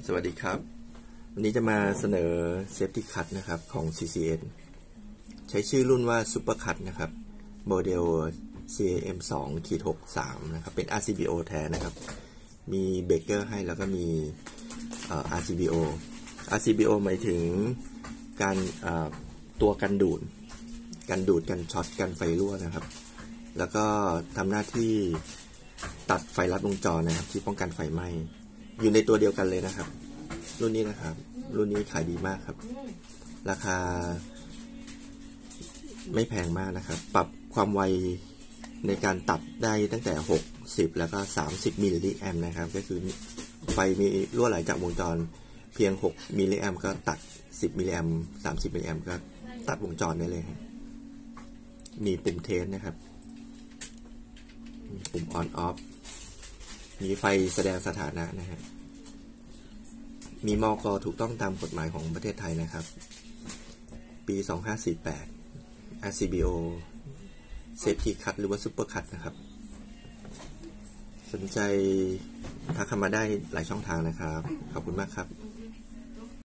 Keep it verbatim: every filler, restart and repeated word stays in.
สวัสดีครับวันนี้จะมาเสนอ Safety Cut นะครับของ ซี ซี เอ็น ใช้ชื่อรุ่นว่า Super Cut นะครับโมเดล ซี เอ็ม สอง หก สาม นะครับเป็น อาร์ ซี บี โอ แท้นะครับมีเบรกเกอร์ให้แล้วก็มี อาร์ ซี บี โอ อาร์ ซี บี โอ หมายถึงการตัวกันดูดกันดูดกันช็อตกันไฟรั่วนะครับแล้วก็ทำหน้าที่ตัดไฟลัดวงจรนะครับที่ป้องกันไฟไหม้อยู่ในตัวเดียวกันเลยนะครับรุ่นนี้นะครับรุ่นนี้ขายดีมากครับราคาไม่แพงมากนะครับปรับความไวในการตัดได้ตั้งแต่หกสิบแล้วก็สามสิบมิลลิแอมป์นะครับก็คือไฟมีรั่วไหลจากวงจรเพียงหกมิลลิแอมป์ก็ตัดสิบมิลลิแอมป์สามสิบมิลลิแอมป์ก็ตัดวงจรได้เลยมีปุ่มเทสนะครับมีปุ่ม on off มีไฟแสดงสถานะนะฮะมีมก.ถูกต้องตามกฎหมายของประเทศไทยนะครับปีสองพันห้าร้อยสี่สิบแปด อาร์ ซี บี โอ Safety Cut หรือว่า Super Cut นะครับสนใจทักเข้ามาได้หลายช่องทางนะครับขอบคุณมากครับ